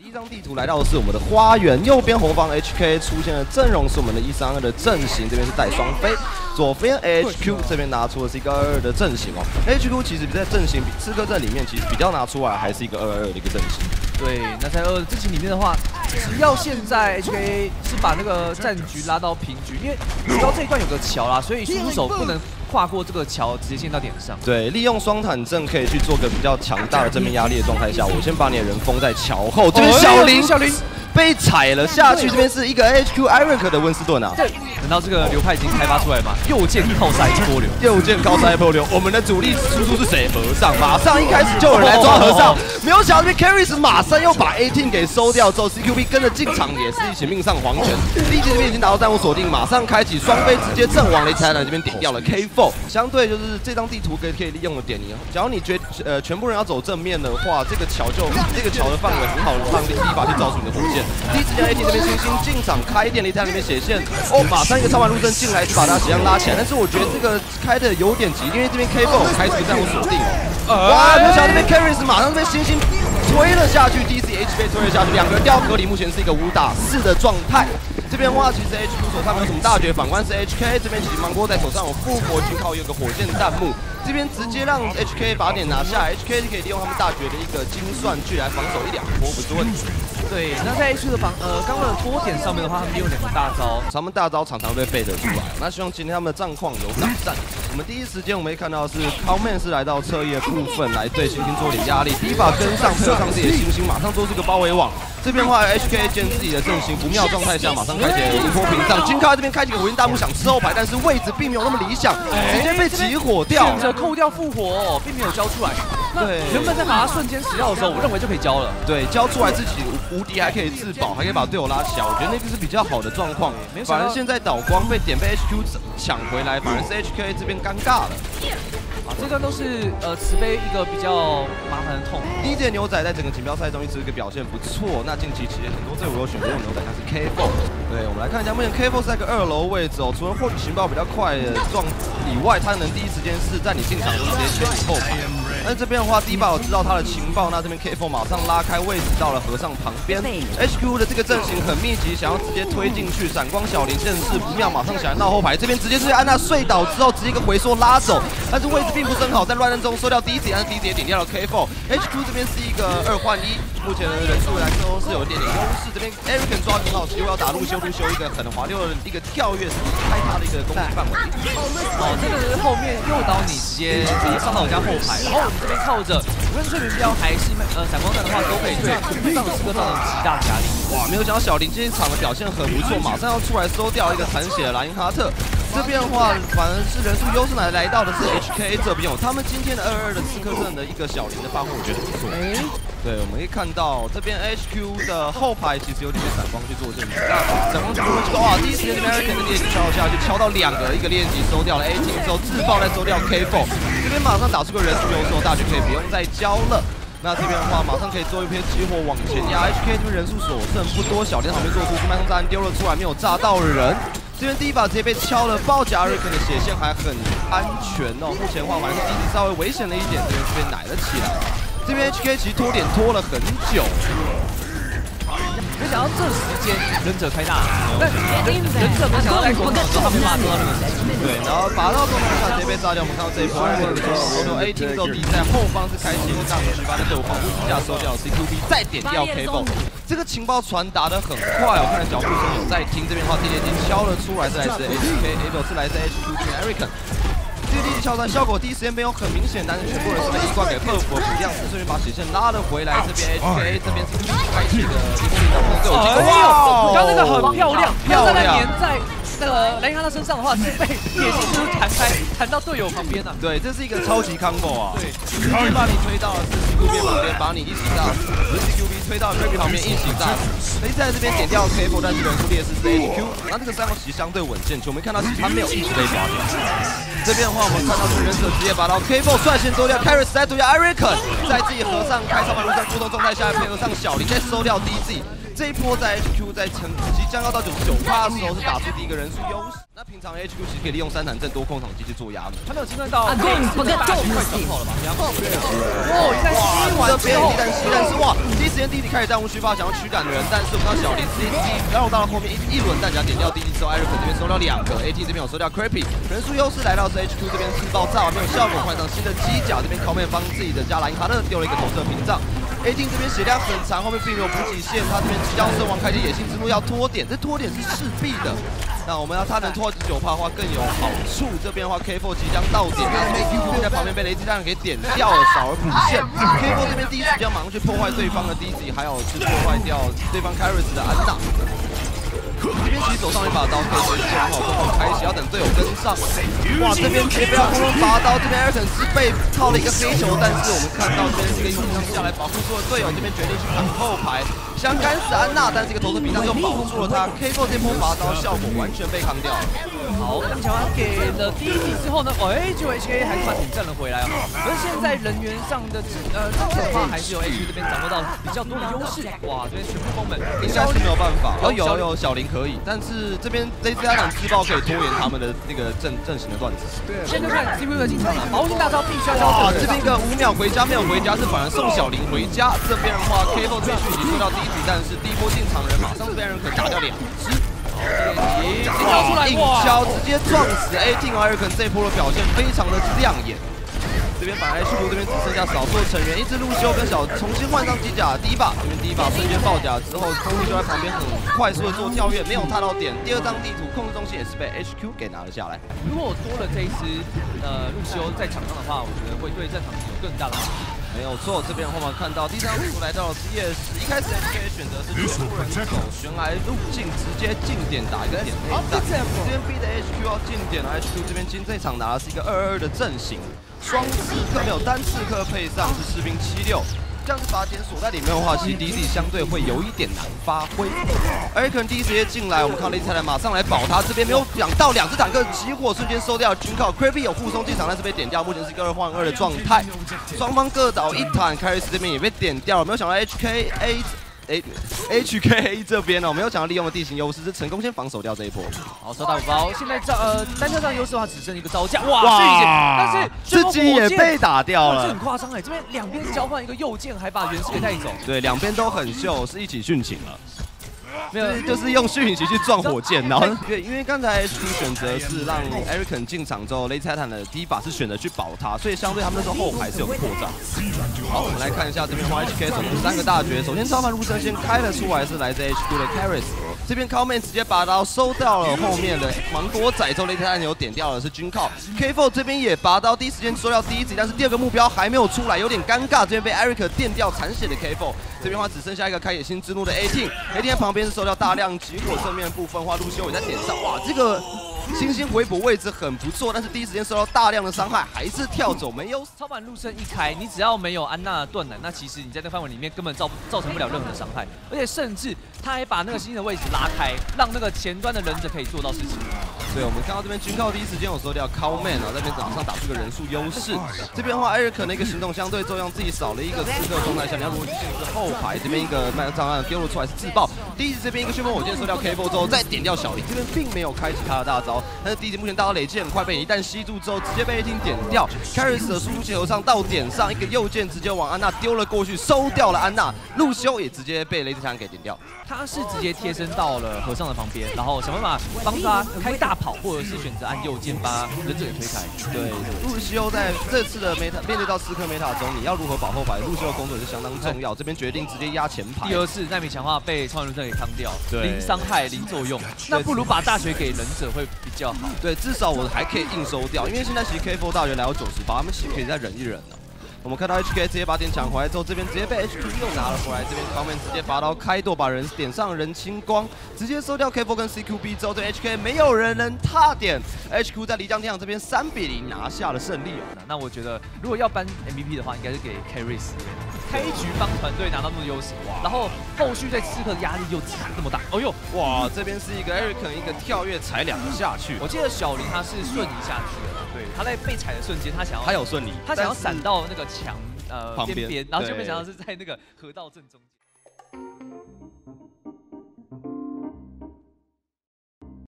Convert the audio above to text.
第一张地图来到的是我们的花园，右边后方 HK 出现的阵容是我们的132的阵型，这边是带双飞，左边 HQ 这边拿出的是一个22的阵型哦。HQ 其实在阵型刺客阵里面，其实比较拿出来还是一个222的一个阵型。 对，那在222阵型里面的话，只要现在 HK 是把那个战局拉到平局，因为主要这一段有个桥啦，所以出手不能跨过这个桥直接线到点上。 对，利用双坦阵可以去做个比较强大的正面压力的状态下，我先把你的人封在桥后，这边小林被踩了下去，这边是一个 HQ Eric 的温斯顿啊。 对，等到这个流派已经开发出来嘛，右键靠塞波流， 右键靠塞波流，我们的主力输出是谁？和尚，马上一开始就有人来抓和尚，没有想到这边 Carries 马上又把 A-Team 给收掉之后 ，CQB 跟着进场也是一起命丧黄泉。第一节这边已经达到战务锁定，马上开启双飞直接阵亡，雷才呢这边点掉了 K4。相对就是这张地图可以利用的点，假如你觉得全部人要走正面的话，这个桥的范围很好让第一把去找出你的火箭。第一时间 A-Team 这边星星进场开电，雷才那边血线哦，马上一个超凡路阵进来去把他血量拉起来，但是我觉得这个开的有点急，因为这边 K4 开始战务锁定哦。哇！没有想到这边 Carries 马上这边星星推了下去 ，DCH 被推了下去，两个人掉河里，目前是一个5打4的状态。这边的话，其实 HQ 手上没有什么大绝，反观是 HK 这边其实芒果在手上有复活金靠有个火箭弹幕，这边直接让 HK 把点拿下 ，HK 可以利用他们大绝的一个精算去来防守1-2波不是问题。 对，那在 HQ 的刚刚的多点上面的话，他们利用2个大招， 他们大招常常被背得出来。那希望今天他们的战况有改善。我们第一时间我们可以看到是 Cowman 是来到侧翼的部分来对星星做点压力，第一把跟上配合上自己的星星，马上做出个包围网。这边的话 HK 见自己的阵型不妙状态下，马上开启了灵波屏障，金卡这边开启个火焰大幕想吃后排，但是位置并没有那么理想，直接被集火掉， 选择扣掉复活，并没有交出来。对，原本在把它瞬间死掉的时候，我认为就可以交了。 对，交出来自己无敌，还可以自保，还可以把队友拉起来，我觉得那个是比较好的状况。反而现在倒光被点被 HQ 抢回来，反而是 HK 这边尴尬了。 啊，这段都是慈悲一个比较麻烦的痛。 第一届牛仔在整个锦标赛中一直表现不错，那近期其实很多队伍有选择用牛仔，像是 K4。对，我们来看一下，目前 K4 是在一个2楼位置哦，除了获取情报比较快的以外，他能第一时间是在你进场就直接选后排。但是这边的话，第一把我知道他的情报，那这边 K4 马上拉开位置到了和尚旁边 ，HQ 的这个阵型很密集，想要直接推进去，闪光小林见势不妙，马上想要闹后排，这边直接是安娜睡倒之后，直接一个回缩拉走，但是位置并不是很好，在乱战中收掉第一节，但是第一节点掉了 K4。HQ 这边是一个2换1，目前的人数来说是有一点点优势。这边 Eric 抓很好，几乎要打路修一个很滑溜的一个跳跃，是离开他的一个攻击范围。 哦，这个是后面诱导你直接上到人家后排，然后我们这边靠着无论睡眠标还是闪光弹的话，都可以对上的刺客造成极大的压力。 哇，没有想到小林今天场的表现很不错，马上要出来收掉一个残血的莱因哈特。这边的话，反而是人数优势来到的是 HK 这边哦，他们今天的22的刺客阵的一个小林的发挥，我觉得不错。对，我们可以看到这边 HQ 的后排其实有点闪光去做证据。那闪光去做这个哇，第一时间这边 Eric 的练级敲下去，敲到2个，一个练级收掉了 A-Team 之后自爆再收掉 K4，这边马上打出个人数优势，大局可以不用再交了。那这边的话，马上可以做一篇激火往前压 ，HK 这边人数所剩不多，小林旁边做出麦克炸弹丢了出来，没有炸到人。这边第一把直接被敲了，爆甲瑞克的血线还很安全哦。目前的话，反正是第一稍微危险了一点，这边奶了起来。这边 HK 其实拖点拖了很久。 没想到这时间忍者开大，但忍者没想到在国场之后他没办法做到那个时机。 对，然后拔到中场下直接被炸掉。我们看到这一波2个说 A-Team 之后敌在后方是开启一个大18的队伍保护之下收掉 CQB， 再点掉 K4。这个情报传达的很快，我看脚步声有在听。这边的话，第一已经敲了出来，是来自 HK， 是来自 HQ 跟 Eric。这个第一敲断效果第一时间没有很明显，但是全部人是被一贯给 buff 补量，顺便把血线拉了回来。这边 HK 这边是开启的一波领导队友进攻， 哇，刚刚那个很漂亮，漂亮粘在那个雷哈特身上的话，是被野性就是弹到队友旁边啊。 对，这是一个超级 combo 啊！对，直接把你推到 CQB 旁边，把你一起炸死；CQB 推到 Kirby 旁边一起炸死。雷在这边点掉 K4， 但是人数劣势是 HQ， 那这个3号其实相对稳健，我们看到其实他没有一直被抓掉。这边的话，我们看到这个忍者直接把到 K4 率先收掉 ，Carries 再毒掉 Eric， 在自己和尚开超凡路上互动状态下，配合上小林再收掉 DZ。 这一波在 HQ 在即将要到99%的时候是打出第一个人数优势。那平常 HQ 其实可以利用3团阵多控场机去做压的。 他没有计算到快准好了吧？哇！你看吸完这边之后， 但是哇，第一时间弟弟开始弹无虚发想要驱赶的人，但是我们看到小林直接然后到了后面一轮弹夹点掉弟弟之后，艾瑞克这边收掉2个 ，AT 这边有收掉 Creepy， 人数优势来到是 HQ 这边自爆炸没有效果，换上新的机甲，这边靠面帮自己的加兰卡特丢了一个投射屏障。A 这边血量很长，后面并没有补给线，他这边即将身亡，开启野性之路要拖点，这拖点是势必的。那我们要他能拖到99%的话更有好处。这边的话 K4 即将到点，但是 AQ 在旁边被雷击弹给点掉了，少了补线。K4 这边第一时间马上去破坏对方的 DZ， 还有是破坏掉对方 Karis 的安娜。这边其实手上一把刀可以随时往好空开启，要等队友跟上。哇，这边直接被他空中拔刀，这边 Eric 是被套了一个黑球，但是我们看到这边是一个用上下来保护住了队友，这边决定去砍后排，想干死安娜，但是一个投射屏障又保住了他。K4 这波拔刀效果完全被扛掉了。 好，那么小安给了第一击之后呢，就 HK 还是把顶站了回来哦。而现在人员上的争抢的话，还是由 HK 这边掌握到比较多的优势。哇，这边全部封门， 应该是没有办法。有小林可以，但是这边 Lazy Island 自爆可以拖延他们的那个阵型的段子。 对，现在就看 CPU 的进场了，保护性大招必须要哇，这边一个5秒回家没有回家，是反而送小林回家。这边的话 K4 这边讯息收到第一局，但是第一波进场的人马上这边人可以打掉2只。 跳出来， 硬敲直接撞死 A-Team Eric 这一波的表现非常的亮眼。这边反而 HQ 这边只剩下少数成员，一只路修跟重新换上机甲，第一把瞬间爆甲之后，路修在旁边很快速的做跳跃，没有踏到点。第2张地图控制中心也是被 HQ 给拿了下来。 如果我多了这一只路修在场上的话，我觉得会对战场有更大的帮助。 没有错，这边我们看到第3张地图来到了CS，一开始 HK 选择是全部人走悬崖路径，直接近点打一个点内战。这边 B 的 HQ 要近点了 ，HQ 这边今这场拿的是一个2-2的阵型，双刺客没有单刺客，配上是士兵76。这样子把点锁在里面的话，其实 DZ 相对会有一点难发挥。而可能第一时间进来，我们看雷才来马上来保他，这边没有想到2只坦克起火瞬间收掉军靠 ，Creepy 有护送进场，但是被点掉，目前是一个2换2的状态，双方各倒1坦 ，Karis 这边也被点掉了，没有想到 HKA 这边呢，没有想到利用的地形优势，是成功先防守掉这一波。 好，收到5包，现在单车上优势的话只剩一个招架，哇，但是自己也被打掉了， 这很夸张哎，这边2边交换一个右键，还把原石给带走。 对，两边都很秀，是一起殉情了。没有，就是用虚影旗去撞火箭，然后对，因为刚才 HQ 选择是让 Eric 进场之后，雷财坦的第一把是选择去保他，所以相对他们那时候后排是有破绽。好，我们来看一下这边的话 ，HK 总共3个大绝，首先超凡入声先开了出来，是来自 HQ 的 Karis。这边 Cowman 直接把刀收掉了，后面的芒果仔之后雷财坦有点掉的是军靠 ，K4 这边也拔刀，第一时间收掉第一集，但是第2个目标还没有出来，有点尴尬，这边被 Eric 电掉残血的 K4， 这边的话只剩下一个开野心之怒的 A-Team 在旁边是收掉大量集火正面部分，话路修也在点上，哇，这个星星回补位置很不错，但是第一时间受到大量的伤害，还是跳走没有。 超凡路胜一开，你只要没有安娜的断奶，那其实你在这范围里面根本造成不了任何的伤害，而且甚至他还把那个星星的位置拉开，让那个前端的忍者可以做到事情。 对，我们看到这边军靠第一时间有收掉 Cowman 啊，在这边场上打出个人数优势。这边的话，艾瑞克的一个行动相对重要，自己少了一个刺客状态下，你要如何去限制后排？这边一个麦克障碍丢了出来是自爆，第一集这边一个旋风火箭收掉 K4 之后，再点掉小林，这边并没有开启他的大招，但是第一集目前大招累积很快，被一旦吸住之后，直接被 A-Team 点掉。Karis 的输出结合上到点上，一个右键直接往安娜丢了过去，收掉了安娜。路修也直接被雷之枪给点掉， 他是直接贴身到了和尚的旁边，然后想办法帮他开大跑，或者是选择按右键把忍者给推开。 对，路修在这次的面对到刺客 meta 中，你要如何保后排？路修的工作也是相当重要。这边决定直接压前排。 第2次奈米强化被超人路胜给扛掉， 对零伤害零作用，那不如把大学给忍者会比较好。 对，至少我还可以硬收掉，因为现在其实 K4 大学来到98，他们其实可以再忍一忍了。我们看到 HK 直接把点抢回来之后，这边直接被 HQ 又拿了回来，这边方面直接拔刀开剁，把人点上人清光，直接收掉 K4 跟 CQB 之后，对 HK 没有人能踏点 ，HQ 在漓江天场这边3-0拿下了胜利哦。 那我觉得如果要颁 MVP 的话，应该是给 Karis， 开局帮团队拿到那么优势，然后后续对刺客的压力又这么大，哦呦， 哇，这边是一个 Eric 一个跳跃踩2个下去， 我记得小林他是瞬移下去的。对，他在被踩的瞬间，他有顺利，他想要闪到那个墙边边，然后就没想到是在那个河道正中间。